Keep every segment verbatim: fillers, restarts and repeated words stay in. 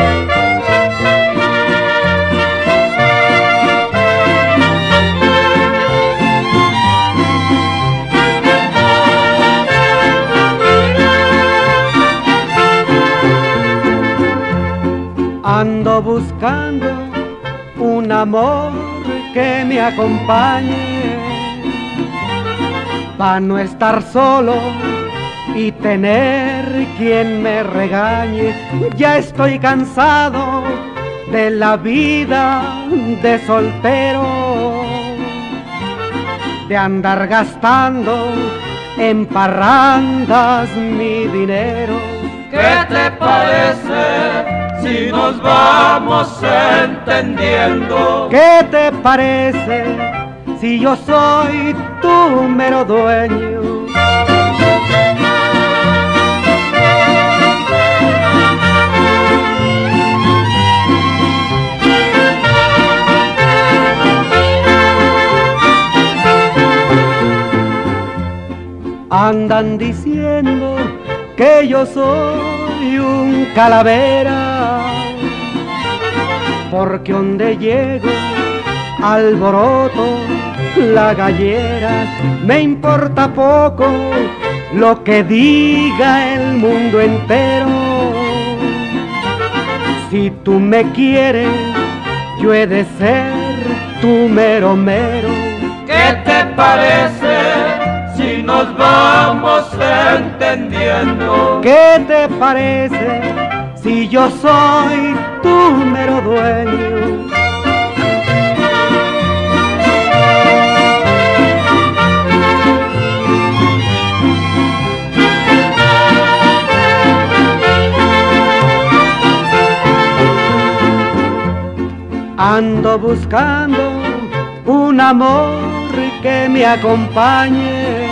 Ando buscando un amor que me acompañe, pa' no estar solo y tener quien me regañe. Ya estoy cansado de la vida de soltero, de andar gastando en parrandas mi dinero. ¿Qué te parece si nos vamos entendiendo? ¿Qué te parece si yo soy tu mero dueño? Andan diciendo que yo soy un calavera, porque donde llego alboroto la gallera. Me importa poco lo que diga el mundo entero. Si tú me quieres, yo he de ser tu mero mero. ¿Qué te parece si nos vamos entendiendo? ¿Qué te parece si yo soy tu mero dueño? Ando buscando un amor que me acompañe,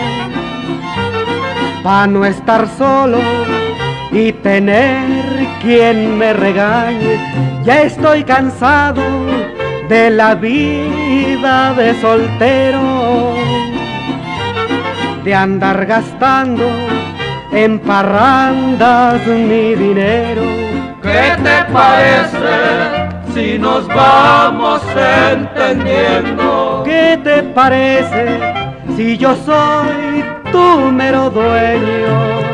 pa' no estar solo y tener quien me regañe. Ya estoy cansado de la vida de soltero, de andar gastando en parrandas mi dinero. ¿Qué te parece si nos vamos entendiendo? ¿Qué te parece si yo soy tu mero dueño?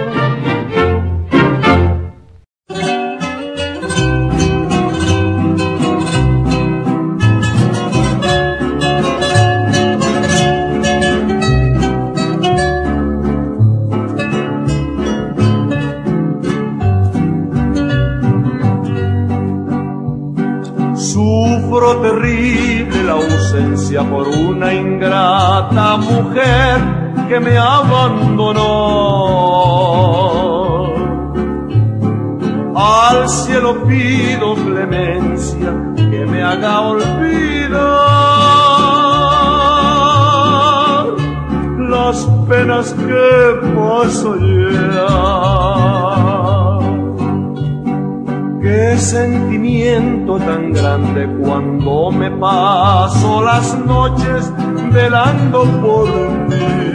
Sufro terrible la ausencia por una ingrata mujer que me abandonó. Al cielo pido clemencia, que me haga olvidar las penas que paso ya. Qué sentimiento tan grande cuando me paso las noches velando por ti.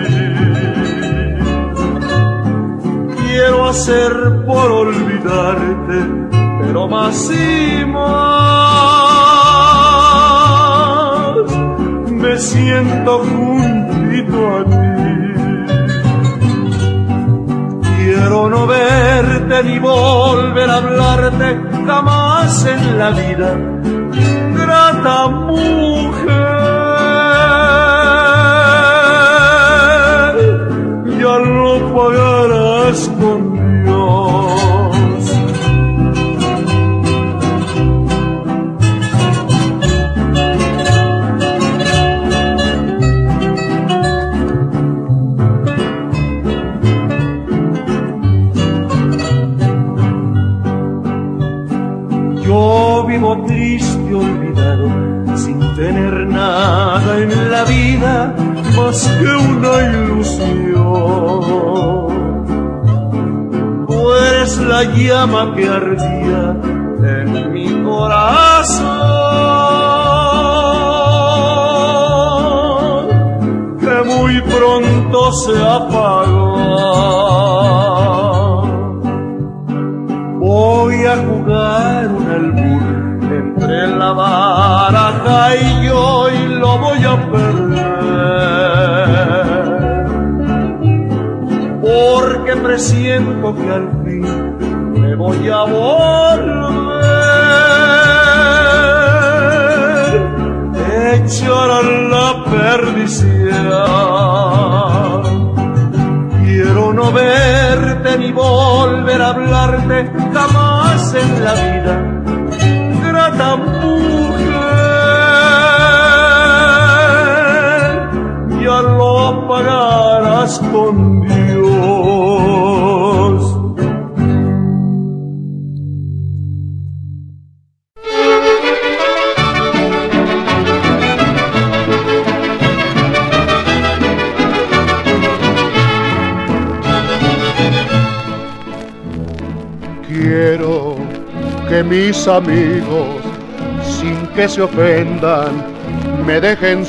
Quiero hacer por olvidarte, pero más y más me siento juntito a ti. Quiero no verte ni volver a hablarte jamás en la vida, ingrata mujer, ya lo pagarás con Dios. Yo vivo triste, olvidado, sin tener nada en la vida más que una ilusión. Tú eres la llama que ardía en mi corazón, que muy pronto se apagó. Voy a a jugar un albur entre la baraja y yo, y lo voy a perder, porque presiento que al fin me voy a volver, echar a la perdición. Quiero no verte ni volver a hablarte jamás en la vida, grata mujer, ya lo pagarás con Dios. Quiero que mis amigos, sin que se ofendan, me dejen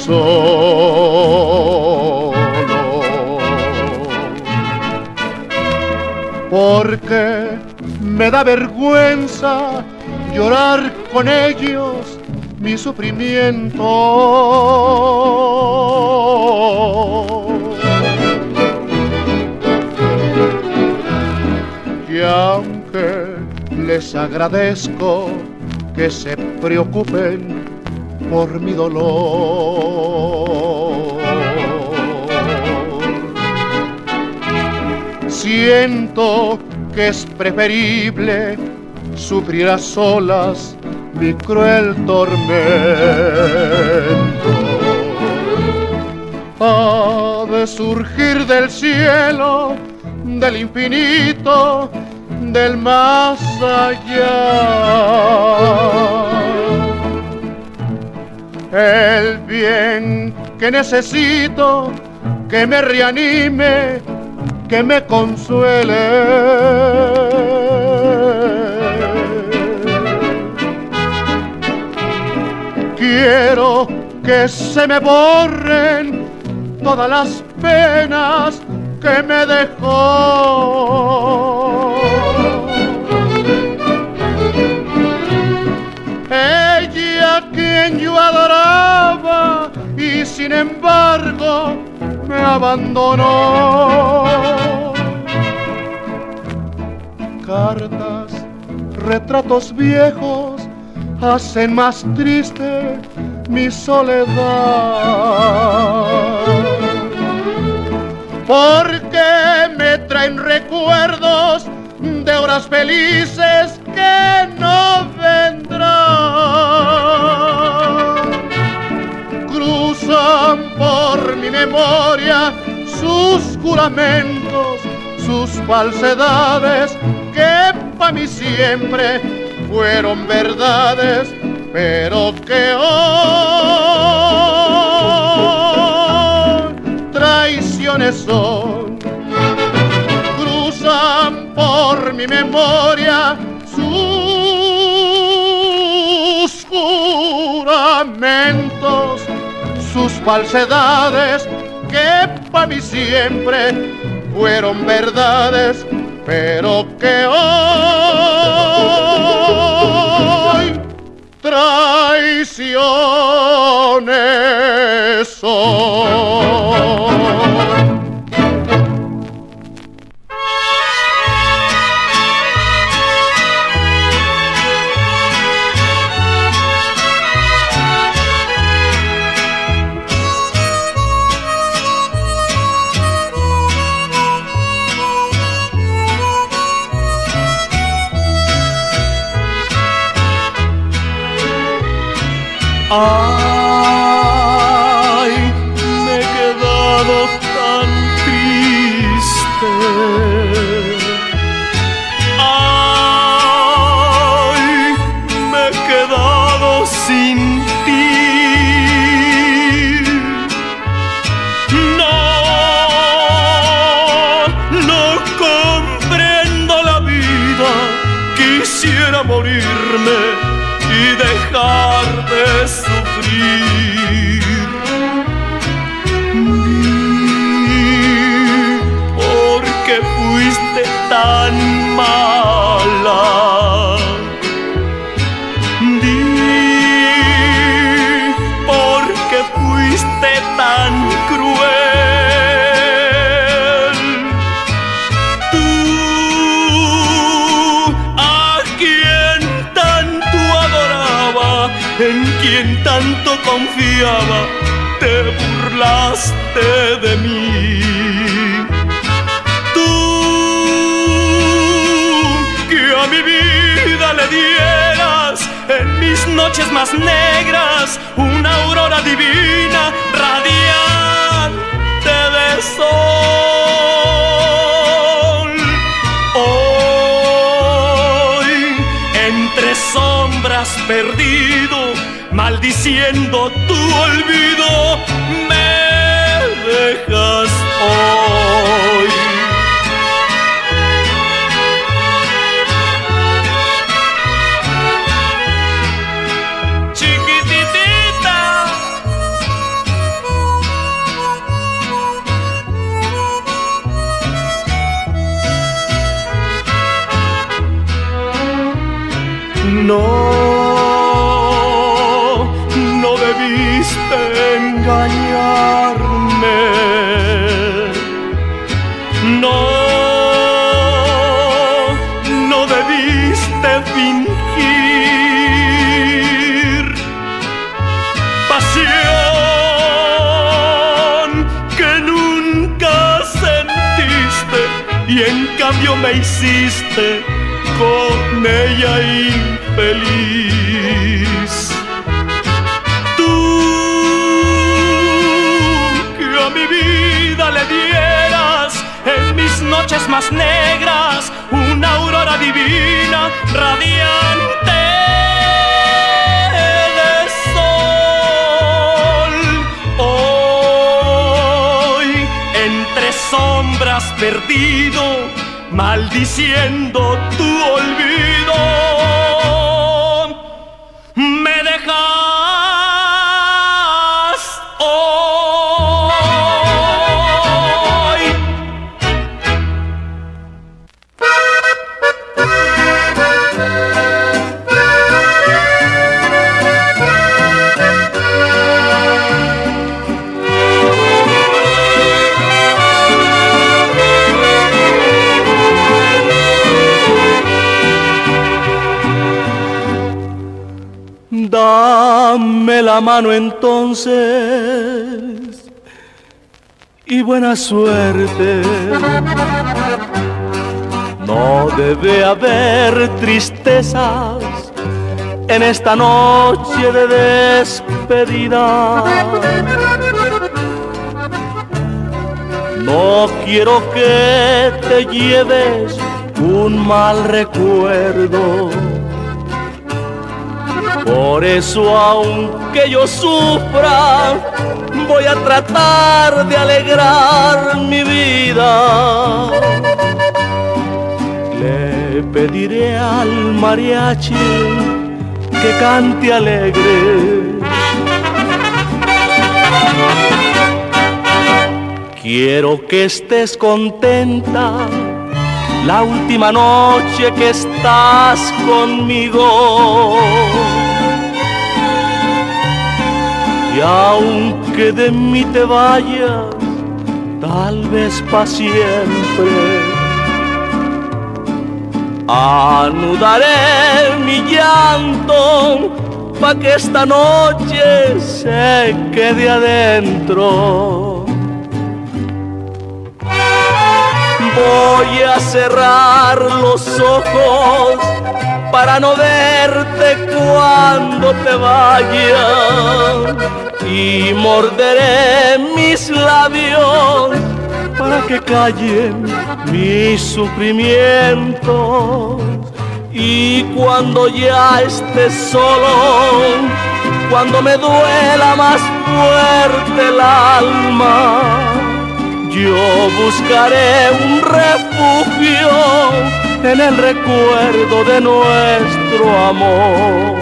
solo, porque me da vergüenza llorar con ellos mi sufrimiento. Y aunque les agradezco que se preocupen por mi dolor, siento que es preferible sufrir a solas mi cruel tormento. Ha de surgir del cielo, del infinito, del más allá, el bien que necesito, que me reanime, que me consuele. Quiero que se me borren todas las penas que me dejó. Ella quien yo adoraba y sin embargo me abandonó. Cartas, retratos viejos hacen más triste mi soledad, porque me traen recuerdos de horas felices que no vendrán. Cruzan por mi memoria sus juramentos, sus falsedades, que pa' mí siempre fueron verdades, pero que hoy traiciones son. Cruzan por mi memoria sus juramentos, sus falsedades, que pa' mí siempre fueron verdades, pero que hoy traiciones son. Ay, me he quedado tan triste. Ay, me he quedado sin ti. No, no comprendo la vida. Quisiera morirme y dejar de sufrir. Porque fuiste tan mala en quien tanto confiaba, te burlaste de mí. Tú, que a mi vida le dieras en mis noches más negras una aurora divina, radiante de sol. Hoy, entre sombras perdido, maldiciendo tu olvido, me dejas hoy. Chiquititita, no, no debiste engañarme, no, no debiste fingir pasión que nunca sentiste y en cambio me hiciste con ella infeliz. Tú, que a mi vida le dieras en mis noches más negras una aurora divina, radiante de sol. Hoy, entre sombras perdido, maldiciendo tu olvido, me dejas hoy. Dame la mano entonces y buena suerte. No debe haber tristezas en esta noche de despedida. No quiero que te lleves un mal recuerdo. Por eso, aunque yo sufra, voy a tratar de alegrar mi vida. Le pediré al mariachi que cante alegre. Quiero que estés contenta la última noche que estás conmigo. Y aunque de mí te vayas, tal vez pa' siempre, anudaré mi llanto pa' que esta noche se quede adentro. Voy a cerrar los ojos para no verte cuando te vayas, y morderé mis labios para que callen mis sufrimientos. Y cuando ya estés solo, cuando me duela más fuerte el alma, yo buscaré un refugio en el recuerdo de nuestro amor.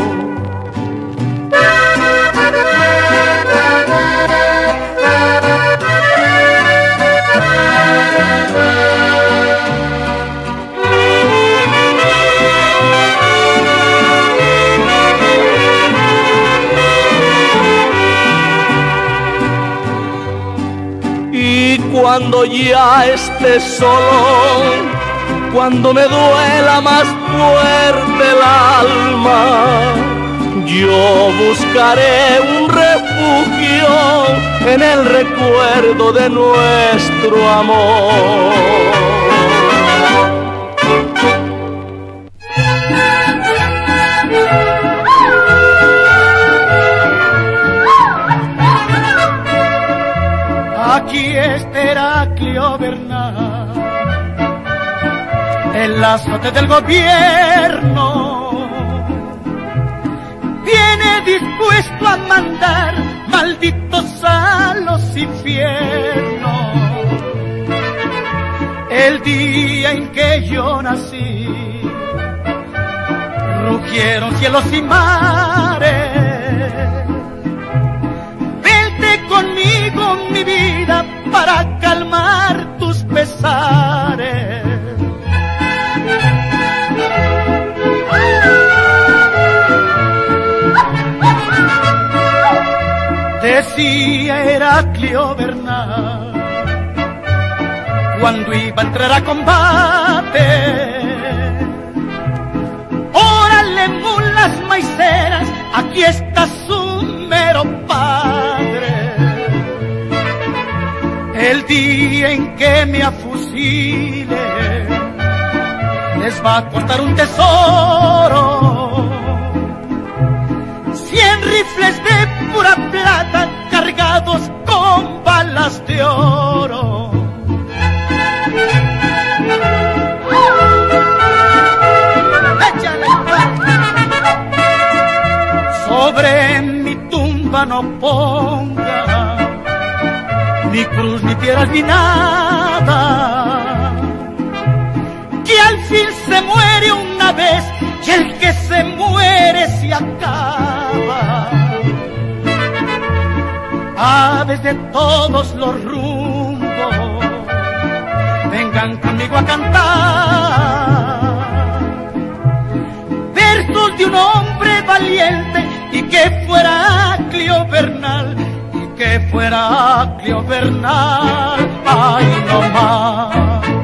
Y cuando ya estés solo, cuando me duela más fuerte el alma, Yo buscaré un refugio en el recuerdo de nuestro amor. Aquí está Heraclio Bernal, el azote del gobierno. Viene dispuesto a mandar malditos a los infiernos. El día en que yo nací, rugieron cielos y mares. Vente conmigo, mi vida, para calmar tus pesares. Decía Heraclio Bernal cuando iba a entrar a combate: órale, mulas maiceras, aquí está su mero padre. El día en que me afusile, les va a costar un tesoro. Cien rifles de pura plata cargados con balas de oro. ¡Échale! Sobre mi tumba no ponga ni cruz, ni piedras, ni nada, que al fin se muere una vez y el que se muere se acaba. Aves de todos los rumbos, vengan conmigo a cantar versos de un hombre valiente y que fuera Heraclio Bernal, y que fuera Heraclio Bernal. Ay, no más.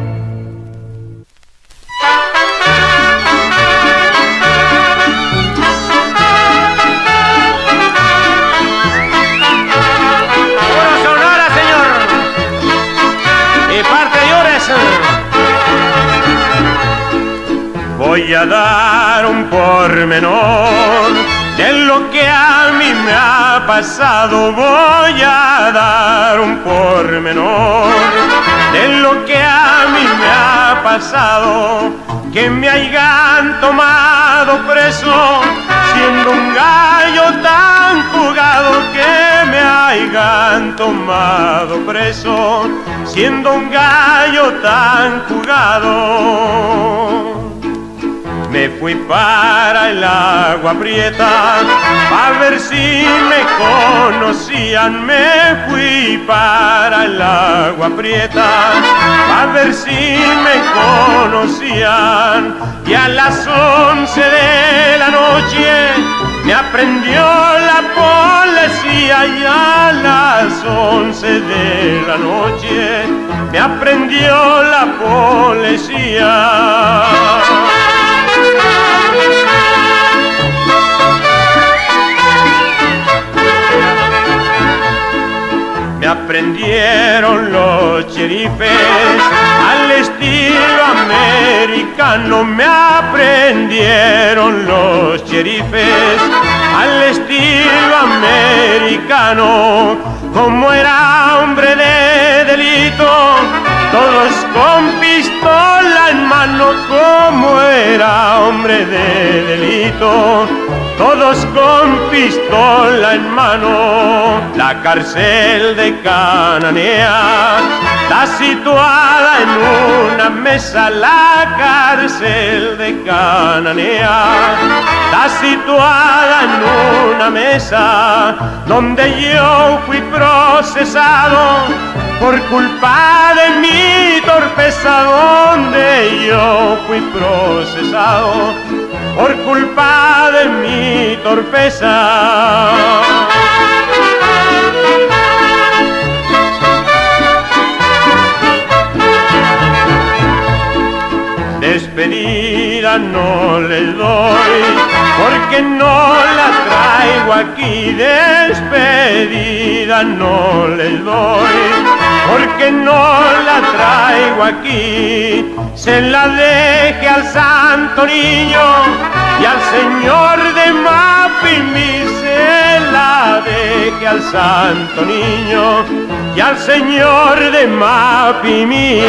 Voy a dar un pormenor de lo que a mí me ha pasado. Voy a dar un pormenor de lo que a mí me ha pasado. Que me hayan tomado preso siendo un gallo tan jugado. Que me hayan tomado preso siendo un gallo tan jugado. Me fui para el agua prieta a ver si me conocían. Me fui para el agua prieta a ver si me conocían. Y a las once de la noche me aprendió la policía. Y a las once de la noche me aprendió la policía. Me aprendieron los cherifes al estilo americano. Me aprendieron los cherifes al estilo americano. Como era hombre de delito, todos con pistola en mano. Como era hombre de delito, todos con pistola en mano. La cárcel de Cananea está situada en una mesa. La cárcel de Cananea está situada en una mesa donde yo fui procesado por culpa de mi torpeza. Donde yo fui procesado por culpa de mi torpeza. Despedí vida no les doy, porque no la traigo aquí. Despedida no les doy, porque no la traigo aquí. Se la deje al santo niño y al señor de Mapimí. Se la deje al santo niño y al señor de Mapimí.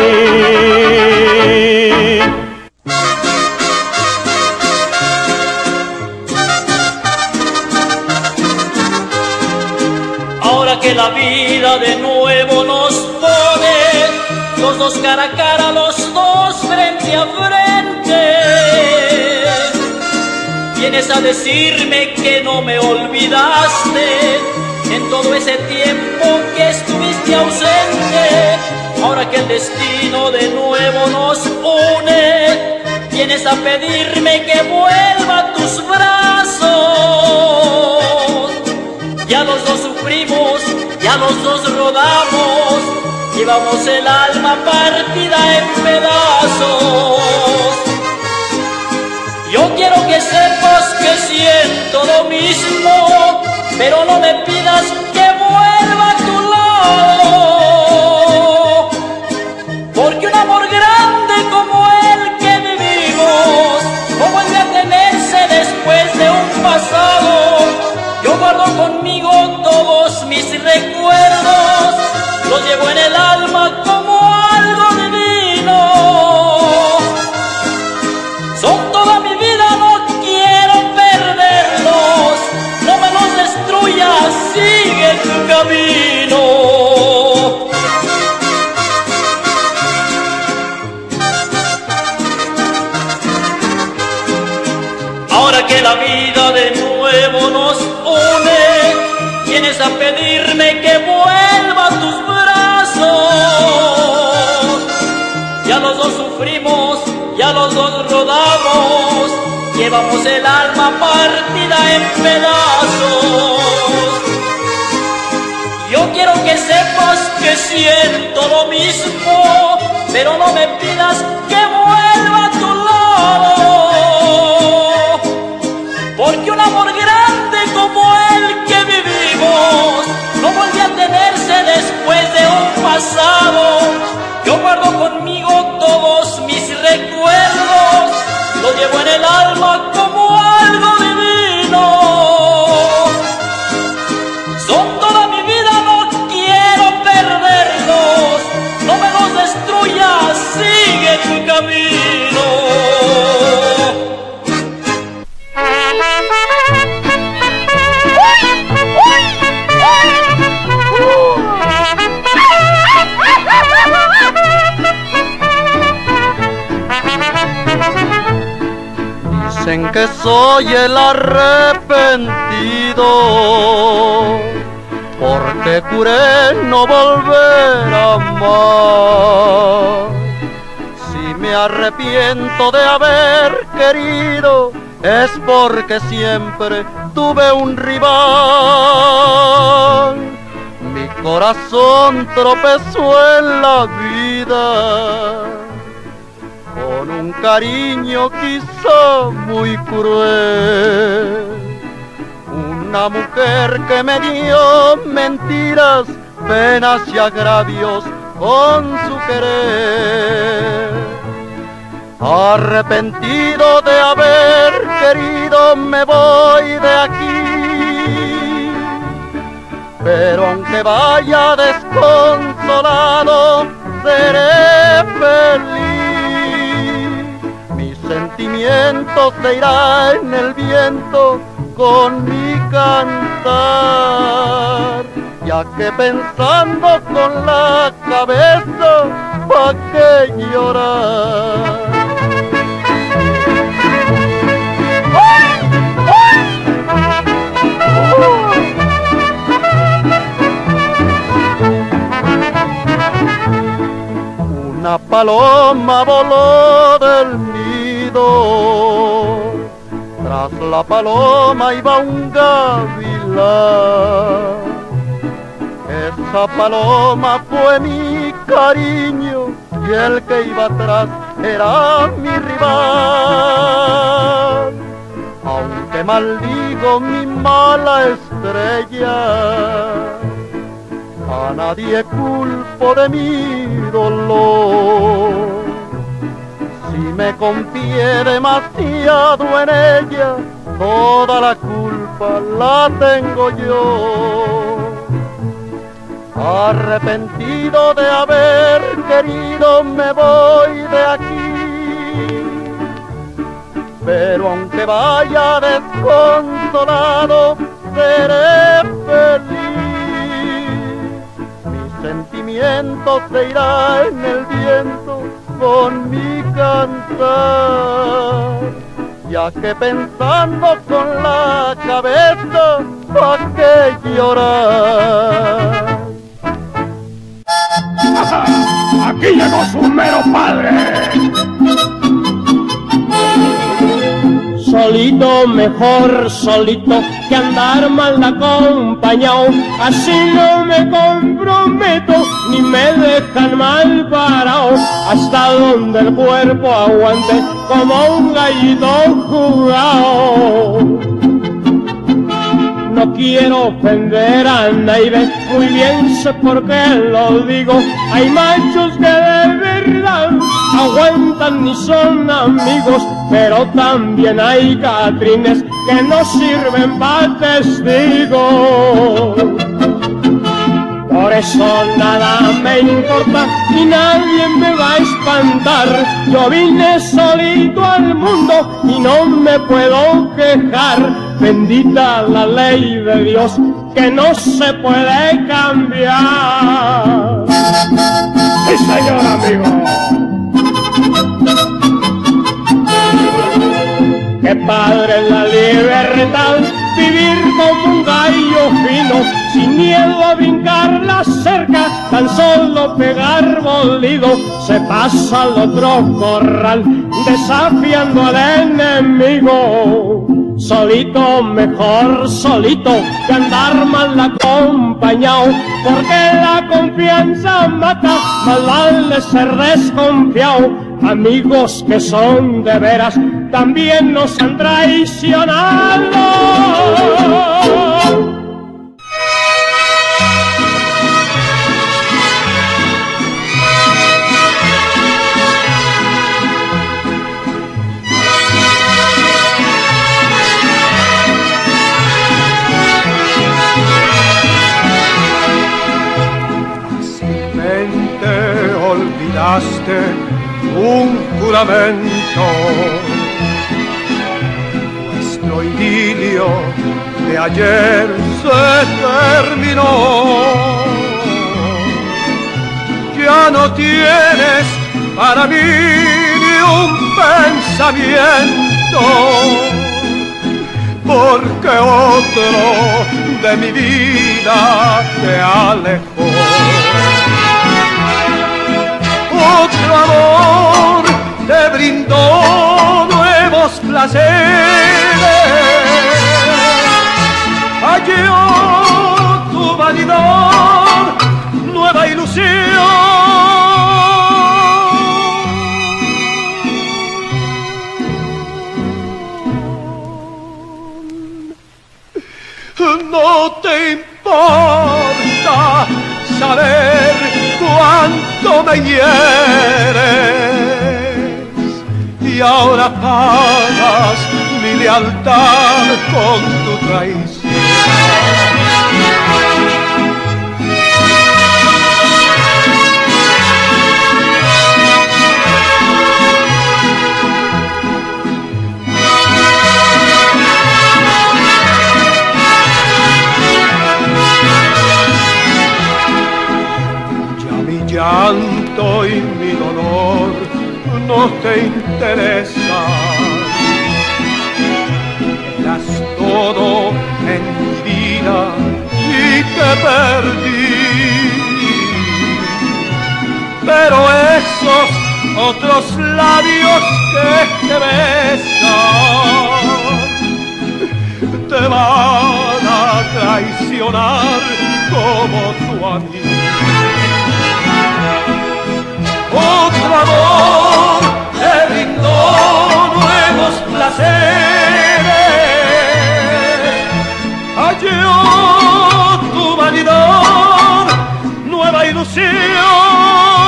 Ahora que la vida de nuevo nos pone los dos cara a cara, los dos frente a frente, vienes a decirme que no me olvidaste en todo ese tiempo que estuviste ausente. Ahora que el destino de nuevo nos une, vienes a pedirme que vuelva a tus brazos. Ya los dos sufrimos, ya los dos rodamos, llevamos el alma partida en pedazos. Yo quiero que sepas que siento lo mismo, pero no me pidas que vuelva a tu lado, porque un amor grande como el que vivimos no vuelve a tenerse después de un pasado. Yo guardo conmigo todos mis recuerdos, los llevo en el alma como algo divino. Son toda mi vida, no quiero perderlos, no me los destruyas, sigue tu camino. Ahora que la vida de nuevo nos une, vienes a pedirme que vuelva a tus brazos. Ya los dos sufrimos, ya los dos rodamos, llevamos el alma partida en pedazos. Yo quiero que sepas que siento lo mismo, pero no me pidas que vuelva a tu lado, porque un amor grande como el que vivimos no vuelve a tenerse después de un pasado. Yo guardo conmigo todos mis recuerdos, los llevo en el alma como algo divino. Son toda mi vida, no quiero perderlos, no me los destruyas, sigue tu camino. Dicen que soy el arrepentido, porque juré no volver a amar. Si me arrepiento de haber querido, es porque siempre tuve un rival. Mi corazón tropezó en la vida con un cariño quizá muy cruel. Una mujer que me dio mentiras, penas y agravios con su querer. Arrepentido de haber querido me voy de aquí, pero aunque vaya desconsolado seré feliz. Mis sentimientos se irán en el viento con mi cantar, ya que pensando con la cabeza, ¿pa' qué llorar? Una paloma voló del nido, tras la paloma iba un gavilán. Esa paloma fue mi cariño y el que iba atrás era mi rival. Aunque maldigo mi mala estrella, a nadie culpo de mi dolor. Si me confié demasiado en ella, toda la culpa la tengo yo. Arrepentido de haber querido me voy de aquí, pero aunque vaya desconsolado seré feliz. Mis sentimientos se irán en el viento con mi cantar, ya que pensando con la cabeza, ¿pa' qué llorar? ¡Aquí llegó su mero padre! Solito, mejor solito que andar mal acompañado. Así no me comprometo ni me dejan mal parado, hasta donde el cuerpo aguante como un gallito jugado. No quiero ofender a nadie, muy bien sé por qué lo digo. Hay machos que de verdad aguantan y son amigos, pero también hay catrines que no sirven para testigos. Por eso nada me importa y nadie me va a espantar. Yo vine solito al mundo y no me puedo quejar. Bendita la ley de Dios que no se puede cambiar. ¡Sí, señor amigo! ¡Qué padre es la libertad! Vivir como un gallo fino, sin miedo a brincar la cerca, tan solo pegar bolido. Se pasa al otro corral, desafiando al enemigo. Solito, mejor solito que andar mal acompañado, porque la confianza mata, más vale ser desconfiado. Amigos que son de veras también nos han traicionado. Fácilmente olvidaste un juramento. Nuestro idilio de ayer se terminó. Ya no tienes para mí ni un pensamiento, porque otro de mi vida te alejó. Otro amor te brindó nuevos placeres, halló tu vanidad nueva ilusión. No te importa saber cuánto me hieres, y ahora pagas mi lealtad con tu traición. Llanto y mi dolor no te interesa, eras todo en mi vida y te perdí. Pero esos otros labios que te besan te van a traicionar como tu amigo. Otro amor yo tu vanidad, nueva ilusión.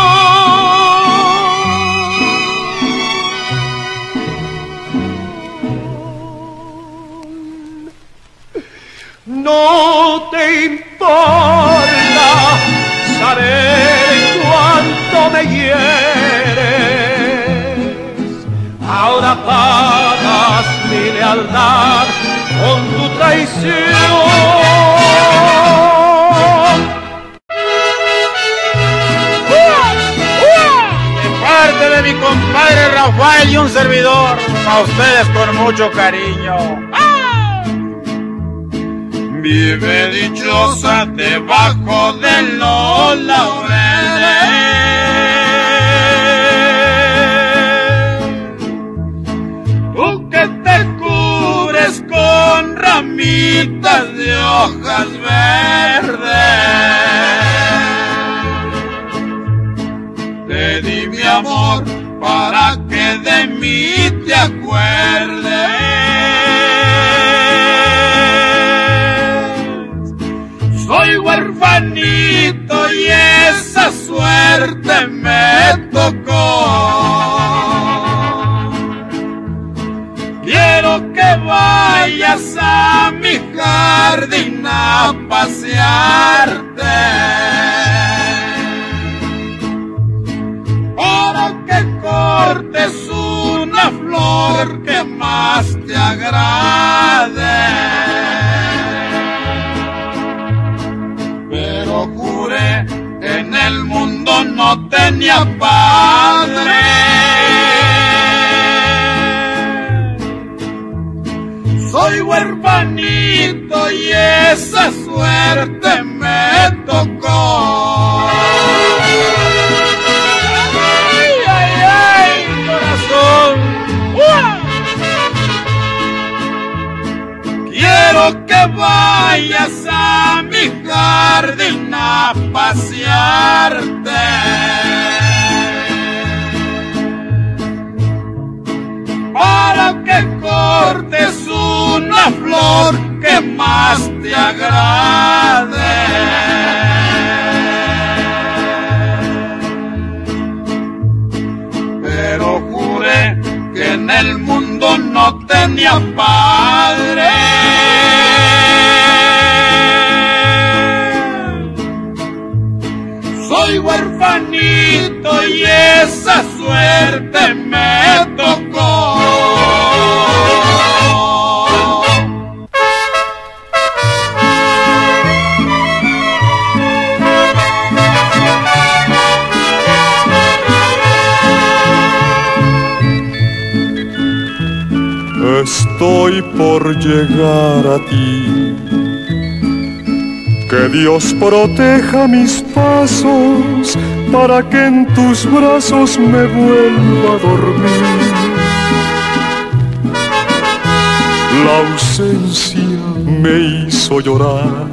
No te importa saber cuánto me hieres, ahora pagas mi lealtad con tu traición. De parte de mi compadre Rafael y un servidor, a ustedes con mucho cariño. Vive dichosa debajo de los laureles, tú que te cubres con ramitas de hojas verdes. Te di mi amor para que de mí te acuerdes. Soy huerfanito y esa suerte me tocó. Quiero que vayas a mi jardín a pasearte, para que cortes una flor que más te agrade. Pero juré que en el mundo no tenía padre. Soy huerfanito y esa suerte me tocó. Ay, ay, ay, corazón. ¡Uah! Quiero que vayas a mi jardín a pasearte, para que cortes una flor que más te agrade. Pero juré que en el mundo no tenía padre. Soy huerfanito y esa suerte me tocó. Estoy por llegar a ti. Que Dios proteja mis pasos para que en tus brazos me vuelva a dormir. La ausencia me hizo llorar,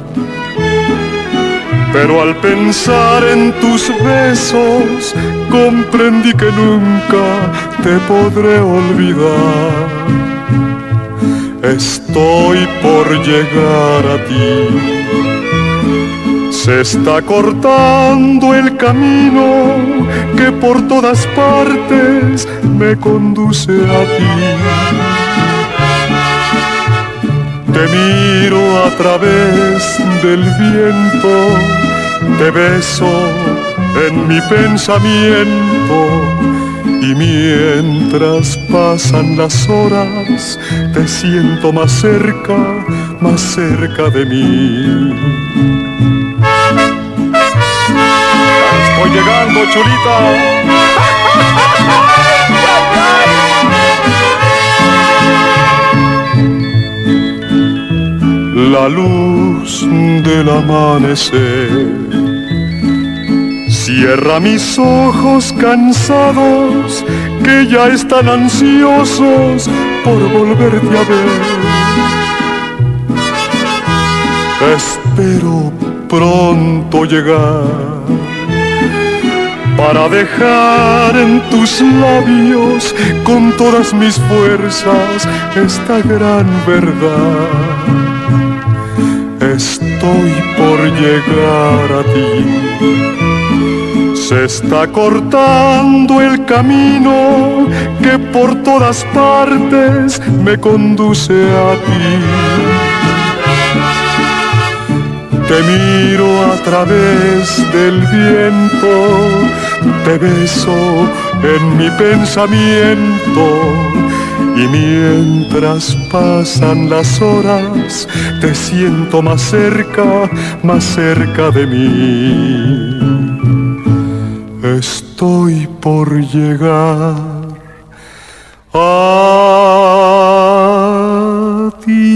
pero al pensar en tus besos comprendí que nunca te podré olvidar. Estoy por llegar a ti. Se está cortando el camino que por todas partes me conduce a ti. Te miro a través del viento, te beso en mi pensamiento, y mientras pasan las horas te siento más cerca, más cerca de mí. Estoy llegando, chulita. La luz del amanecer cierra mis ojos cansados que ya están ansiosos por volverte a ver. Espero pronto llegar para dejar en tus labios con todas mis fuerzas esta gran verdad. estoy por llegar a ti. Se está cortando el camino que por todas partes me conduce a ti. Te miro a través del viento, te beso en mi pensamiento, y mientras pasan las horas te siento más cerca, más cerca de mí. Estoy por llegar a ti.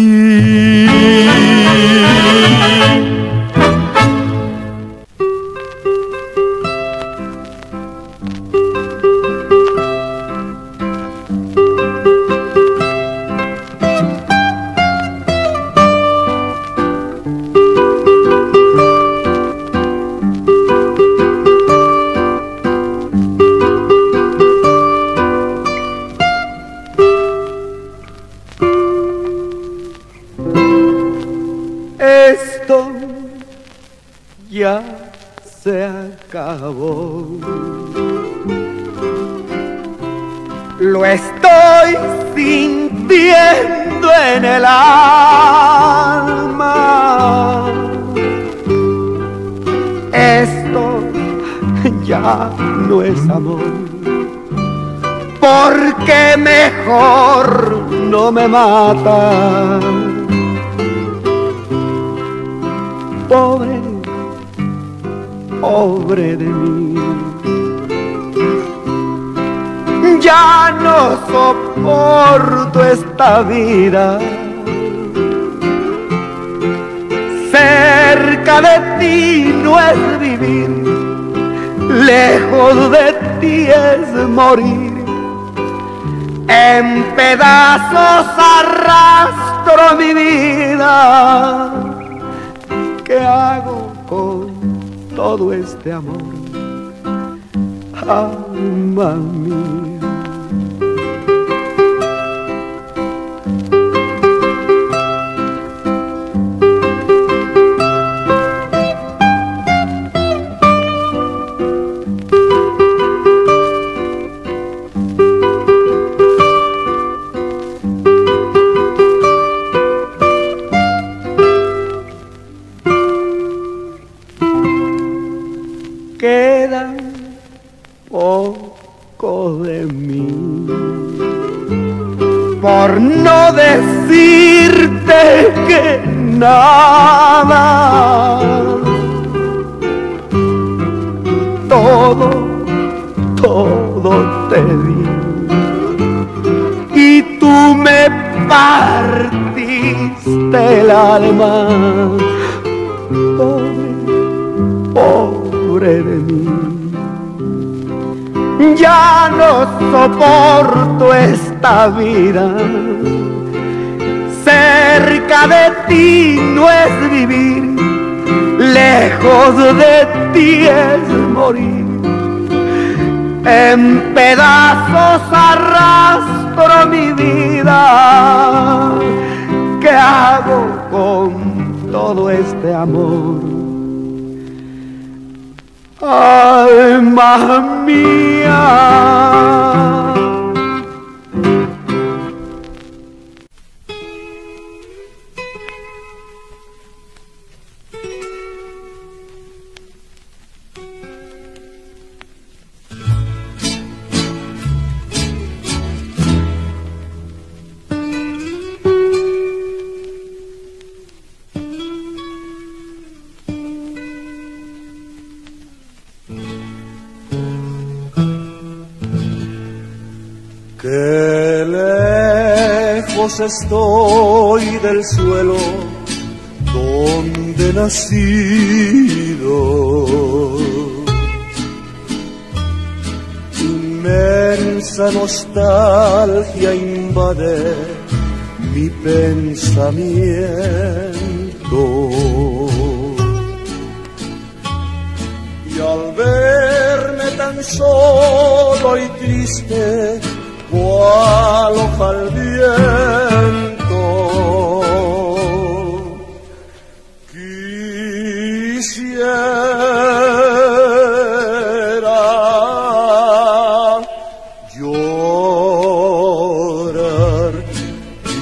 Ya se acabó. Lo estoy sintiendo en el alma. Esto ya no es amor, porque mejor no me mata. Pobre pobre de mí, ya no soporto esta vida. Cerca de ti no es vivir, lejos de ti es morir. En pedazos arrastro mi vida. ¿Qué hago con todo este amor, alma mía? Queda poco de mí, por no decirte que nada. Todo, todo te di, y tú me partiste el alma. Pobre, pobre de mí, ya no soporto esta vida. Cerca de ti no es vivir, lejos de ti es morir. En pedazos arrastro mi vida. ¿Qué hago con todo este amor, alma mía? Qué lejos estoy del suelo donde he nacido. Inmensa nostalgia invade mi pensamiento. Y al verme tan solo y triste, cual hoja al viento,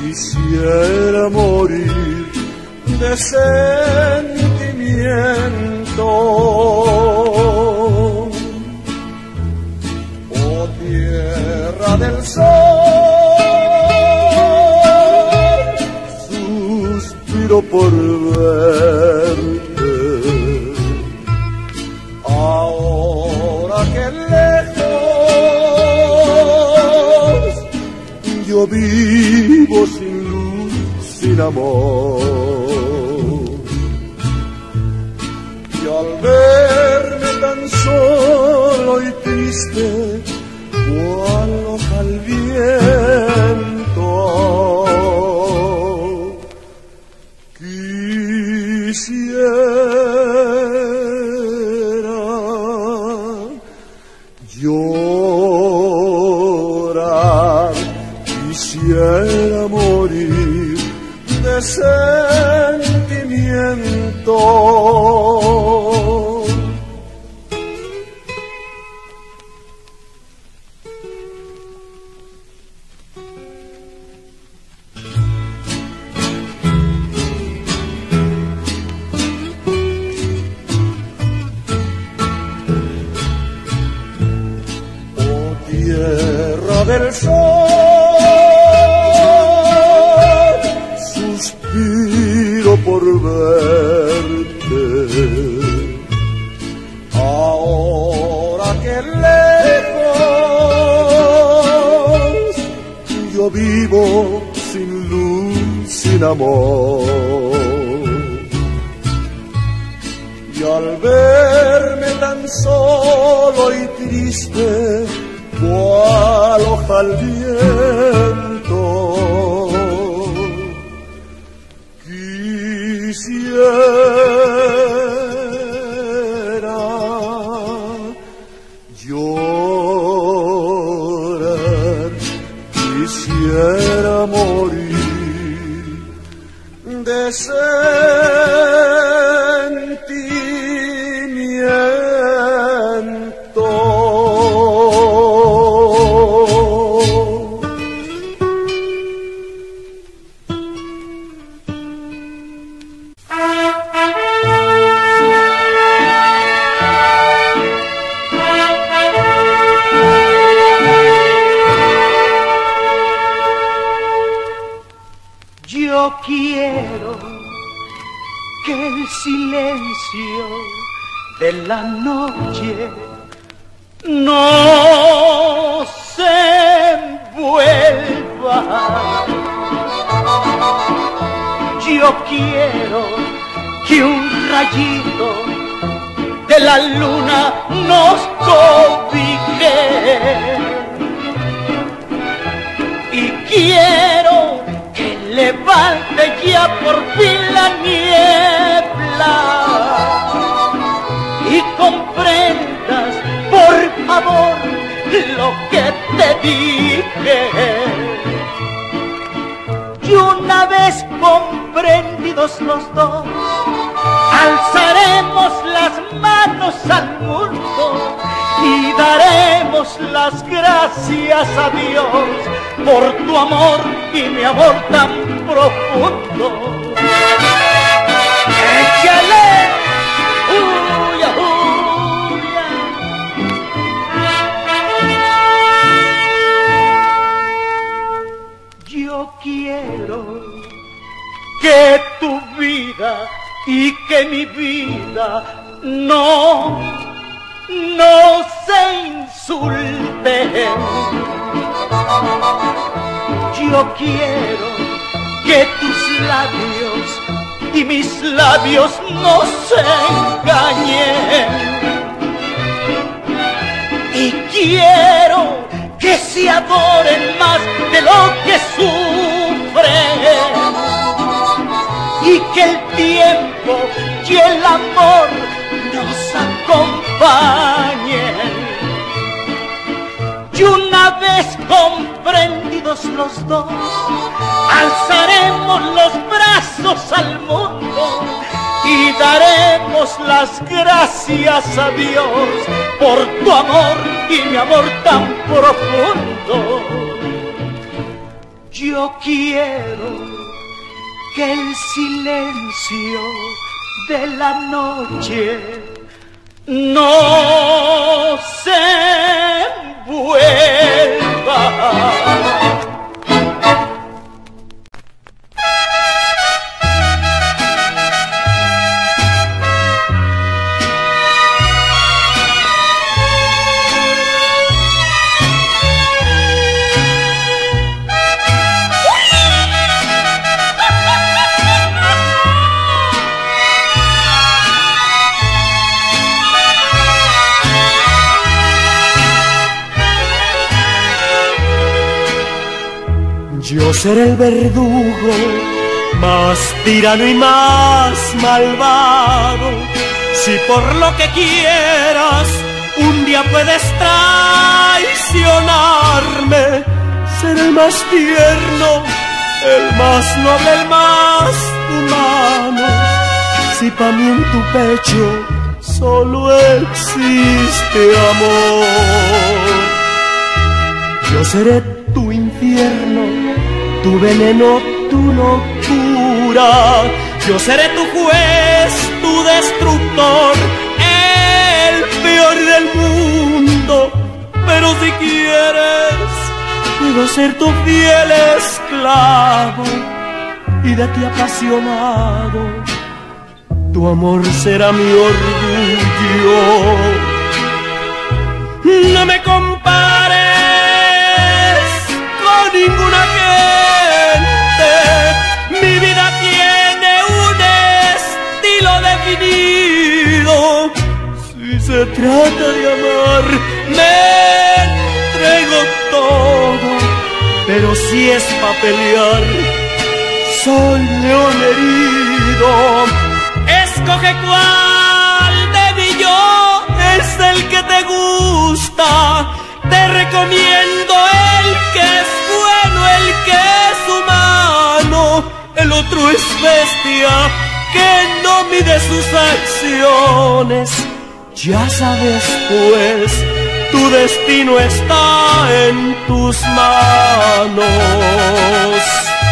Quisiera morir de sentimiento. Oh tierra del sol, suspiro por verte. Ahora que lejos yo vivo sin luz, sin amor. Y al verme tan solo y triste, cual hoja al viento, quisiera llorar, quisiera morir de sentimiento. Oh tierra del sol, suspiro por verte. Ahora que lejos yo vivo sin luz, sin amor. Y al verme tan solo y triste, cual hoja al viento, quisiera llorar, quisiera morir de sentimiento. Yo quiero que el silencio de la noche no se envuelva. Yo quiero que un rayito de la luna nos cobije. Y quiero que levante ya por fin la niebla y comprendas, por favor, lo que te dije. Y una vez comprendidos los dos, alzaremos las manos al mundo y daremos las gracias a Dios por tu amor y mi amor tan profundo. ¡Échale! ¡Uya, uya! Yo quiero que tu vida y que mi vida no, no se insulten. Yo quiero que tus labios y mis labios no se engañen. Y quiero que se adoren más de lo que sufren. Y que el tiempo y el amor nos acompañen. Y una vez comprendidos los dos, alzaremos los brazos al mundo y daremos las gracias a Dios por tu amor y mi amor tan profundo. Yo quiero que el silencio de la noche no se vuelva. Yo seré el verdugo, más tirano y más malvado. Si por lo que quieras un día puedes traicionarme, seré el más tierno, el más noble, el más humano. Si pa' mí en tu pecho solo existe amor, yo seré tu infierno, tu veneno, tu locura. Yo seré tu juez, tu destructor, el peor del mundo. Pero si quieres, puedo ser tu fiel esclavo, y de ti apasionado, tu amor será mi orgullo. No me compares con ninguna gente, mi vida tiene un estilo definido. Si se trata de amar, me entrego todo, pero si es pa' pelear, soy león herido. Escoge cuál de mí yo es el que te gusta. Te recomiendo el que es bueno, el que es humano. El otro es bestia que no mide sus acciones. Ya sabes pues, tu destino está en tus manos.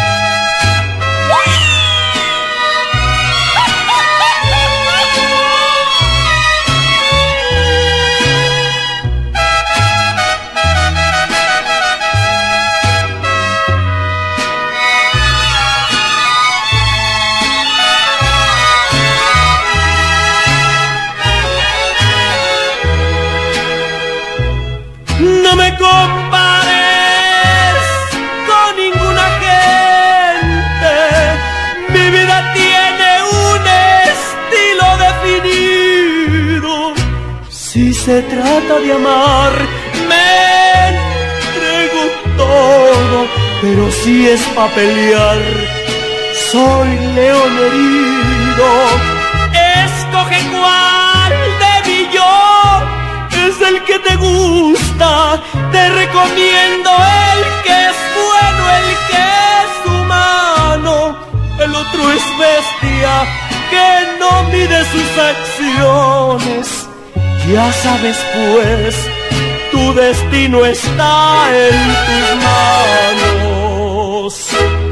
No me compares con ninguna gente, mi vida tiene un estilo definido. Si se trata de amar, me entrego todo, pero si es pa' pelear, soy león herido. Escoge cuál de mí yo es el que te gusta. Te recomiendo el que es bueno, el que es humano. El otro es bestia que no mide sus acciones. Ya sabes pues, tu destino está en tus manos.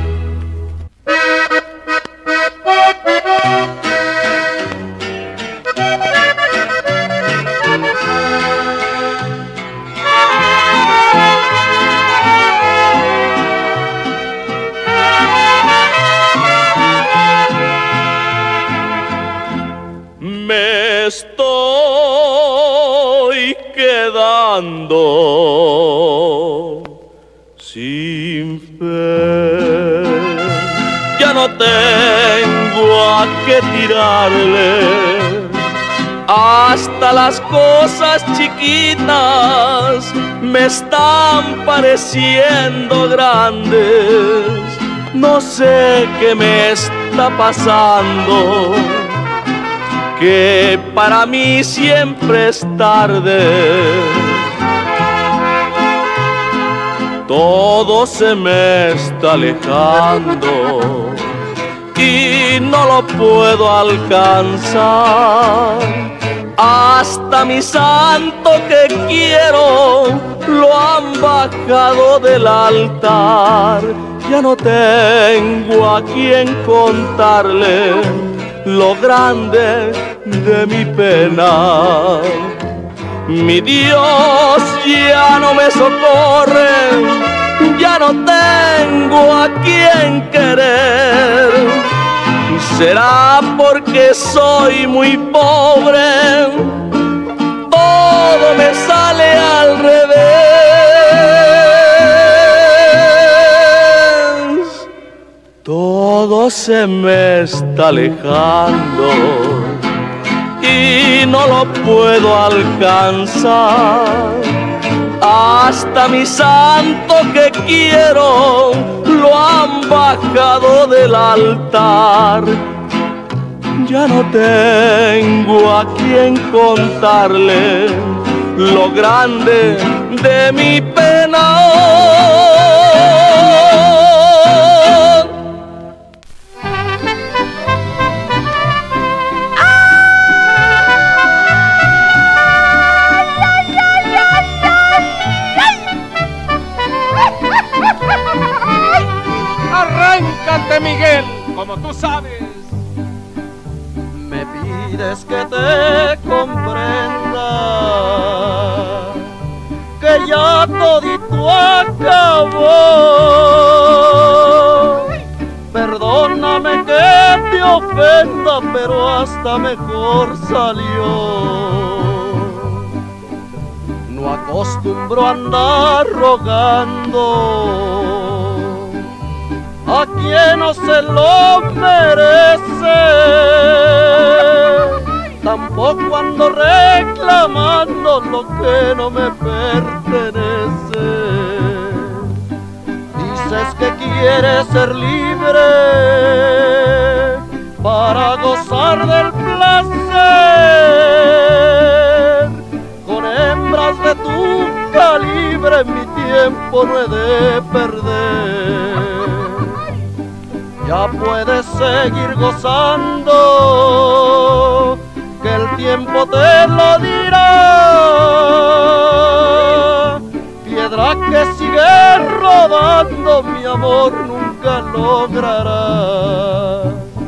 Me estoy quedando sin fe, ya no tengo a qué tirarle, hasta las cosas chiquitas me están pareciendo grandes. No sé qué me está pasando, que para mí siempre es tarde. Todo se me está alejando y no lo puedo alcanzar. Hasta mi santo que quiero lo han bajado del altar. ya no tengo a quien contarle lo grande de mi pena. Mi Dios ya no me socorre, ya no tengo a quien querer. Será porque soy muy pobre, todo me sale al revés, todo se me está alejando y no lo puedo alcanzar. Hasta mi santo que quiero lo han bajado del altar. Ya no tengo a quien contarle lo grande de mi pena. Arráncate, Miguel, como tú sabes. Me pides que te comprenda que ya todito acabó. Perdóname que te ofenda, pero hasta mejor salió. No acostumbro a andar rogando a quien no se lo merece, tampoco ando reclamando lo que no me pertenece. Dices que quieres ser libre para gozar del placer. Con hembras de tu calibre mi tiempo no he de perder. Ya puedes seguir gozando, que el tiempo te lo dirá. Piedra que sigue rodando, mi amor nunca logrará.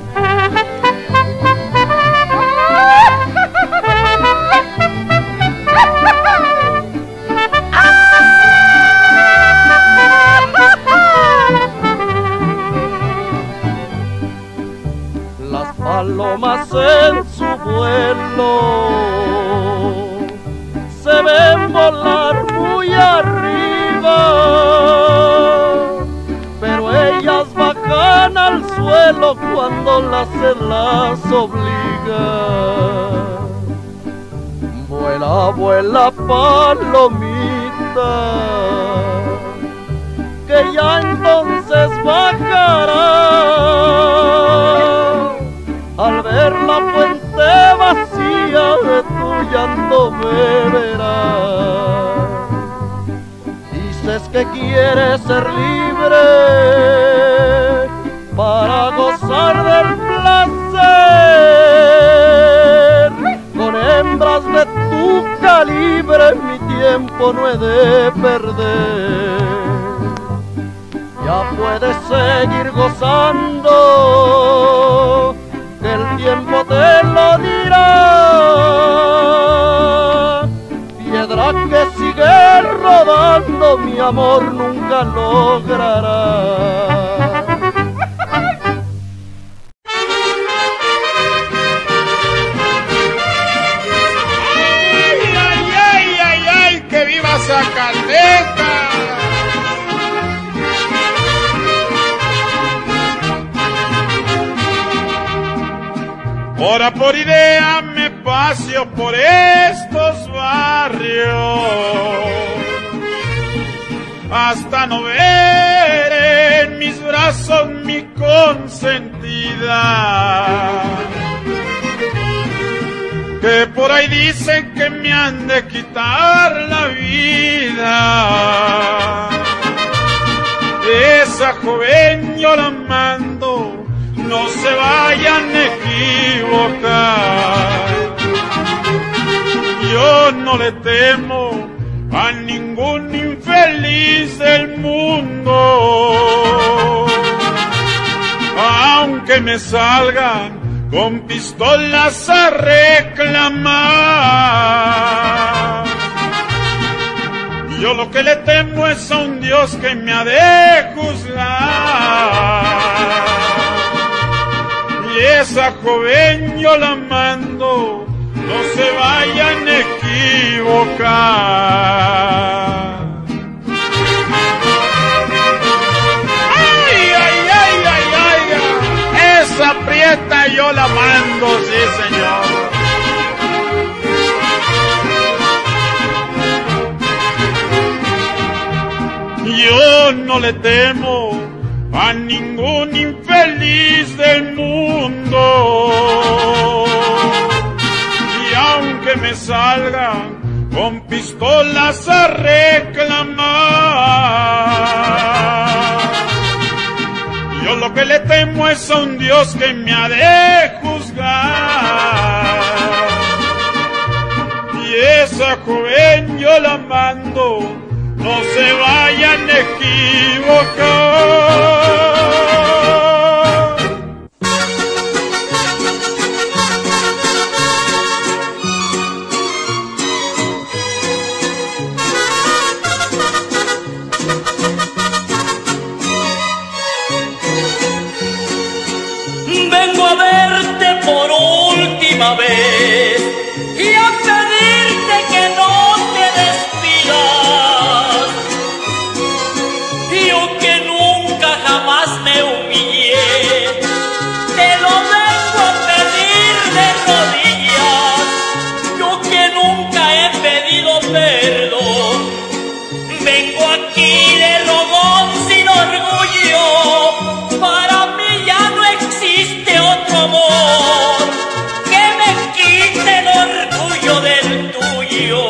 Palomas en su vuelo se ven volar muy arriba, pero ellas bajan al suelo cuando la sed las obliga. Vuela, vuela, palomita, que ya entonces bajará. Al ver la fuente vacía de tu llanto beberá. Dices que quieres ser libre para gozar del placer. Con hembras de tu calibre mi tiempo no he de perder. Ya puedes seguir gozando, que el tiempo te lo dirá. Piedra que sigue rodando, mi amor nunca logrará. ¡Ay, ay, ay, ay, ay! ¡Que viva Zacatecas! Hora por idea me paseo por estos barrios hasta no ver en mis brazos mi consentida, que por ahí dicen que me han de quitar la vida. Esa joven yo la mando, no se vayan a equivocar. Yo no le temo a ningún infeliz del mundo. aunque me salgan con pistolas a reclamar, yo lo que le temo es a un Dios que me ha de juzgar. Y esa joven yo la mando, no se vayan a equivocar. ¡Ay, ay, ay, ay, ay! Esa prieta yo la mando, sí, señor. Yo no le temo a ningún infeliz del mundo, y aunque me salgan con pistolas a reclamar, yo lo que le temo es a un Dios que me ha de juzgar. Y esa joven yo la mando, no se vayan a equivocar. Vengo a verte por última vez y a pedirte que no te despidas. Yo que nunca jamás me humillé, te lo vengo a pedir de rodillas. Yo que nunca he pedido perdón, vengo aquí de rogón sin orgullo. Para mí ya no existe otro amor que me quite el orgullo del tuyo.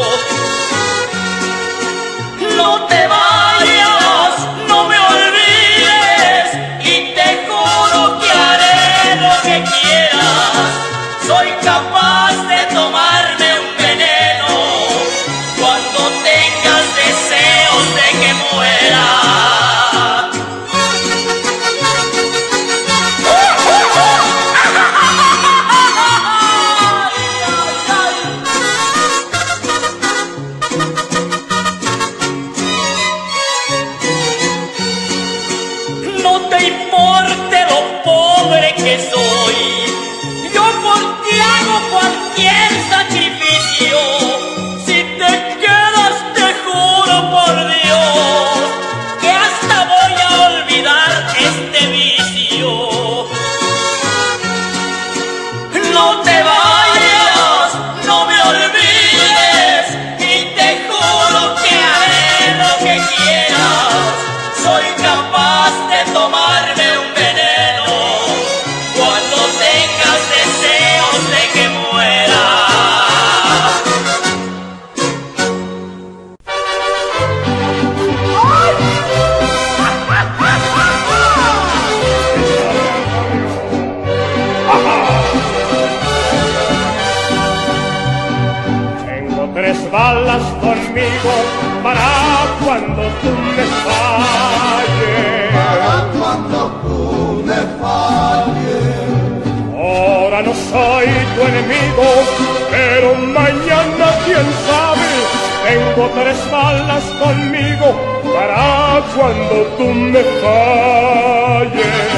No te vayas, no me olvides, y te juro que haré lo que quieras. Soy capaz de tomarme un veneno cuando tengas deseos de que muera. No te importe lo pobre que soy, yo por ti hago cualquier sacrificio. Si te quedas te juro por Dios que hasta voy a olvidar este vicio. No te vayas, no me olvides, y te juro que haré lo que quieras. Soy capaz de tomarme un veneno cuando tengas deseos de que muera. Tengo tres balas conmigo para cuando tú me falles. Para cuando tú me falles. Ahora no soy tu enemigo, pero mañana quién sabe. Tengo tres balas conmigo para cuando tú me falles.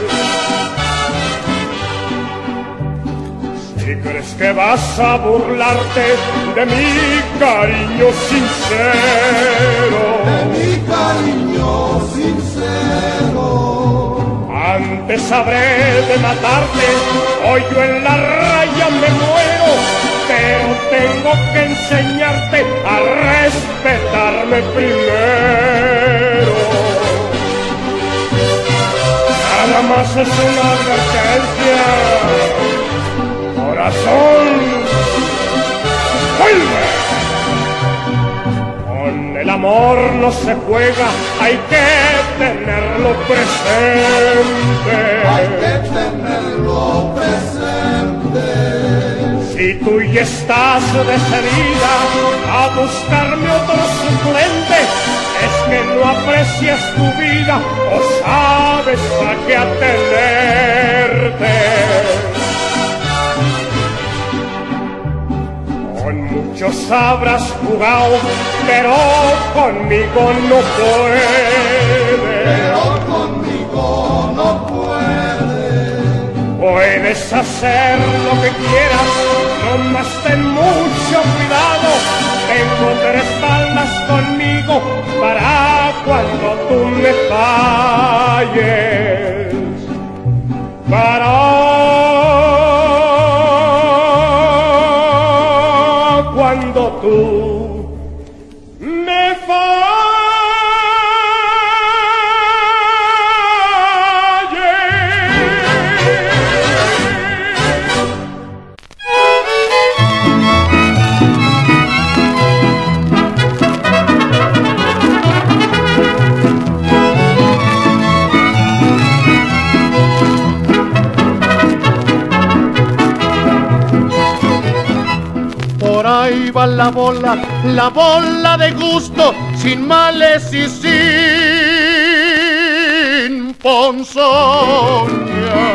Si crees que vas a burlarte de mi cariño sincero, De mi cariño sincero, antes habré de matarte, hoy yo en la raya me muero, pero tengo que enseñarte a respetarme primero. Nada más es una advertencia, corazón, vuelve. Con el amor no se juega, hay que tenerlo presente. hay que tenerlo presente. Si tú ya estás decidida a buscarme otro suplente, es que no aprecias tu vida o sabes a qué atener. muchos habrás jugado, pero conmigo no puedes. Pero conmigo no puedes. Puedes hacer lo que quieras, nomás ten mucho cuidado. Tengo tres palmas conmigo para cuando tú me falles. Para cuando tú me falles. Por ahí va la bola, la bola de gusto, sin males y sin ponzoña.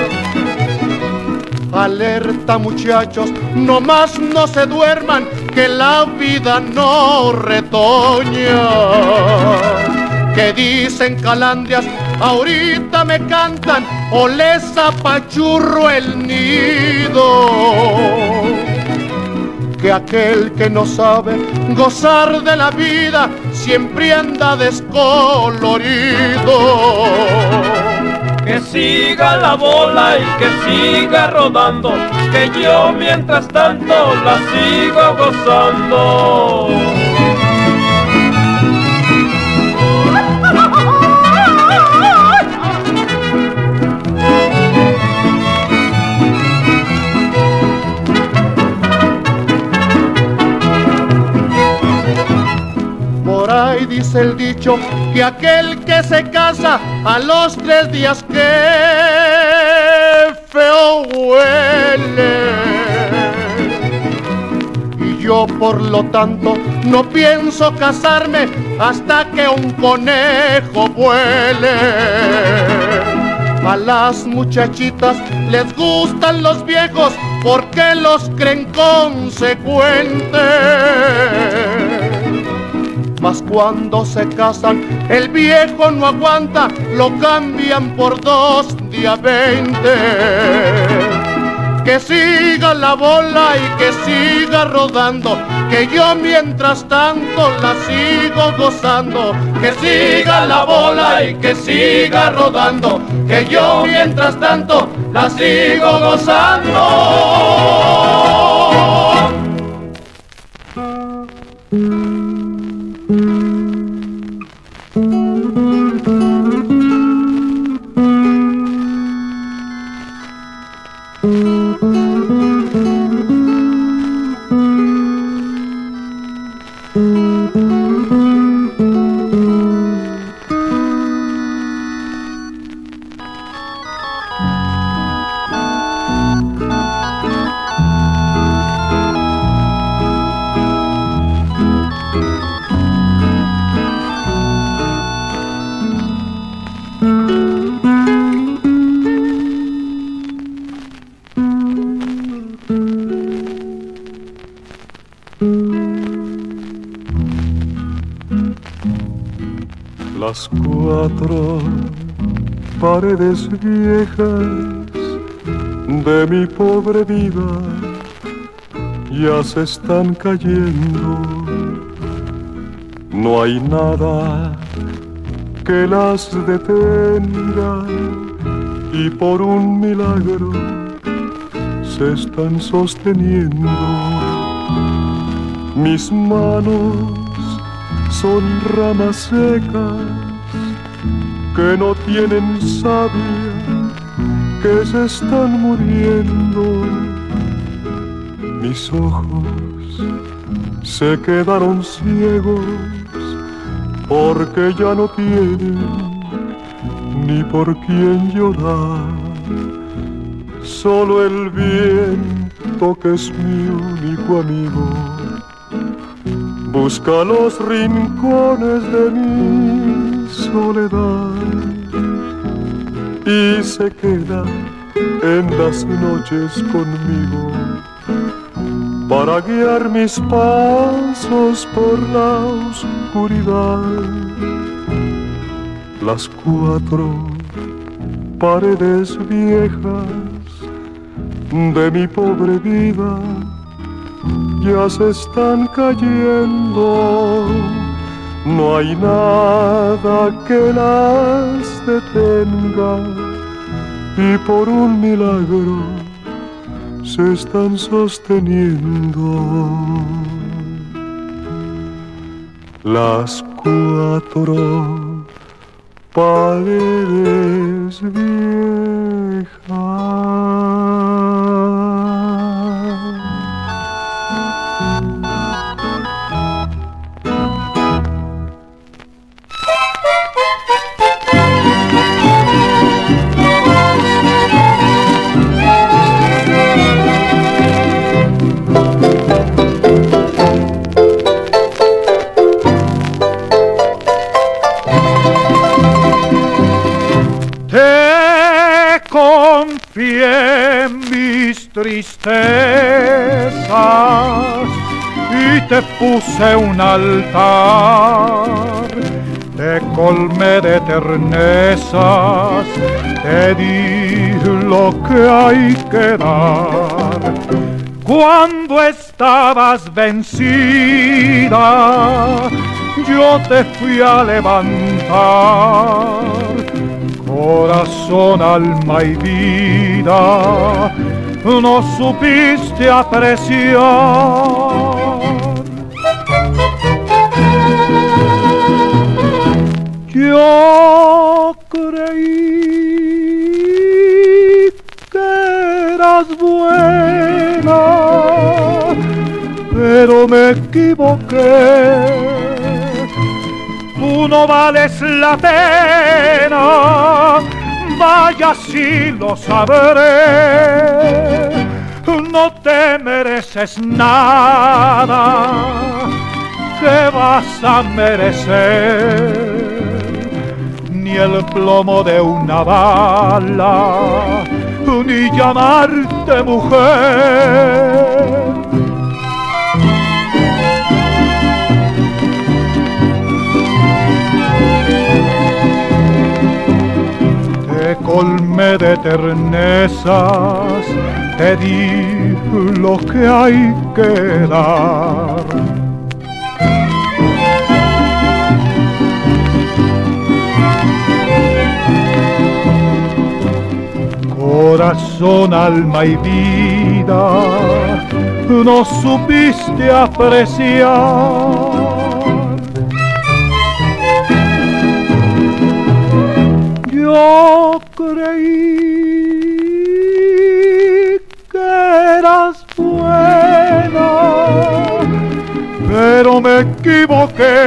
Alerta muchachos, nomás no se duerman, que la vida no retoña. Que dicen calandrias, ahorita me cantan, o les apachurro el nido. Que aquel que no sabe gozar de la vida siempre anda descolorido. Que siga la bola y que siga rodando, que yo mientras tanto la sigo gozando. Por ahí dice el dicho que aquel que se casa a los tres días que feo huele. Y yo por lo tanto no pienso casarme hasta que un conejo vuele. A las muchachitas les gustan los viejos porque los creen consecuentes. Mas cuando se casan, el viejo no aguanta, lo cambian por dos día veinte. Que siga la bola y que siga rodando, que yo mientras tanto la sigo gozando. Que siga la bola y que siga rodando, que yo mientras tanto la sigo gozando. Las cuatro paredes viejas de mi pobre vida ya se están cayendo. No hay nada que las detenga y por un milagro se están sosteniendo. Mis manos son ramas secas que no tienen savia, que se están muriendo. Mis ojos se quedaron ciegos porque ya no tienen ni por quién llorar. Solo el viento, que es mi único amigo, busca los rincones de mi soledad y se queda en las noches conmigo, para guiar mis pasos por la oscuridad. Las cuatro paredes viejas de mi pobre vida ya se están cayendo. No hay nada que las detenga y por un milagro se están sosteniendo. Las cuatro paredes viejas. Confié en mis tristezas y te puse un altar, te colmé de ternezas, te di lo que hay que dar. Cuando estabas vencida, yo te fui a levantar. Corazón, alma y vida, no supiste apreciar. Yo creí que eras buena, pero me equivoqué. Tú no vales la pena, vaya si lo sabré. No te mereces nada, ¿qué vas a merecer? Ni el plomo de una bala, ni llamarte mujer. Te colmé de ternezas, te di lo que hay que dar. Corazón, alma y vida, no supiste apreciar. Yo creí que eras buena, pero me equivoqué.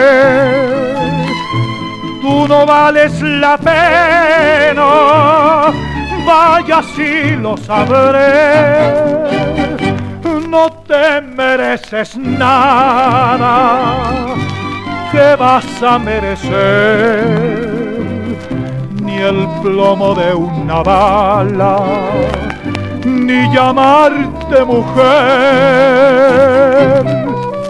Tú no vales la pena, vaya si lo sabré. No te mereces nada, ¿qué vas a merecer? Ni el plomo de una bala, ni llamarte mujer.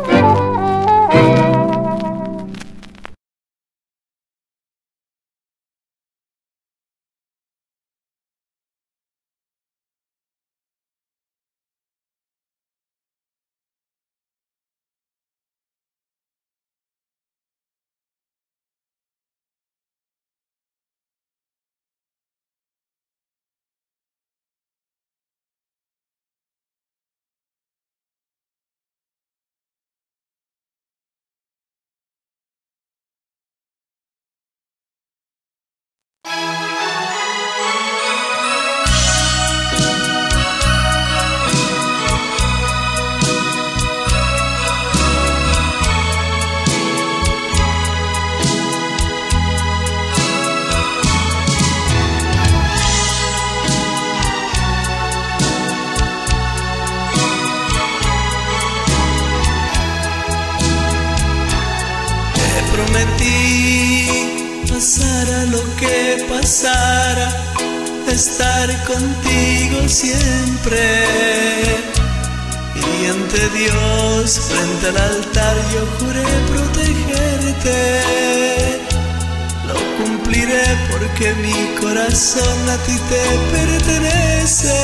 Pasara lo que pasara, estar contigo siempre. y ante Dios frente al altar yo juré protegerte. Lo cumpliré porque mi corazón a ti te pertenece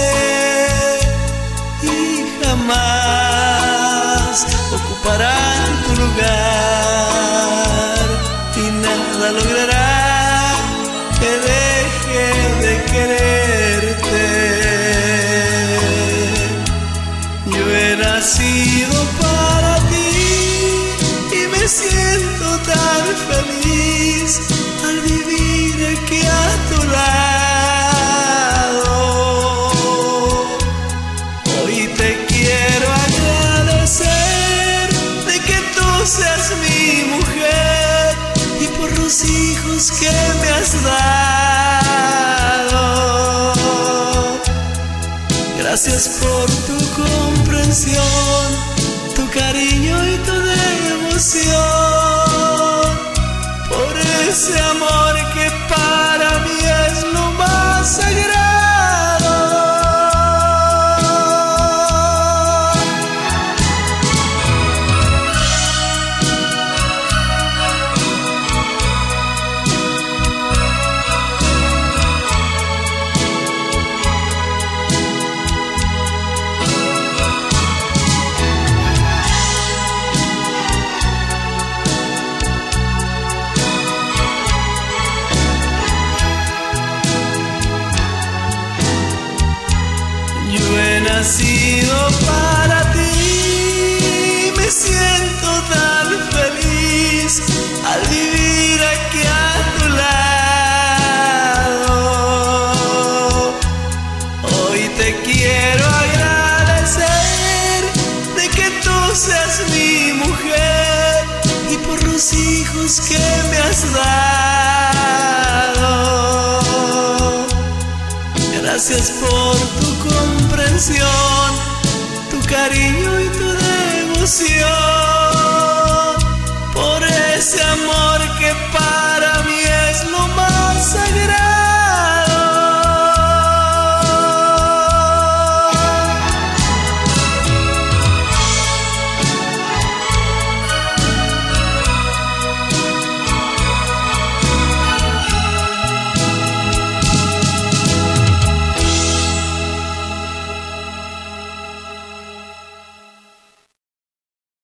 y jamás ocuparán tu lugar y nada logrará que deje de quererte. Yo he nacido para ti y me siento tan feliz al vivir aquí a tu lado. Hoy te quiero agradecer de que tú seas mi mujer y por los hijos que me has dado. Gracias por tu comprensión, tu cariño y tu devoción, por ese amor que para mí es lo más sagrado. Nacido para ti, me siento tan feliz al vivir aquí a tu lado. Hoy te quiero agradecer de que tú seas mi mujer y por los hijos que me has dado. Gracias por tu comprensión, tu cariño y tu devoción, por ese amor que para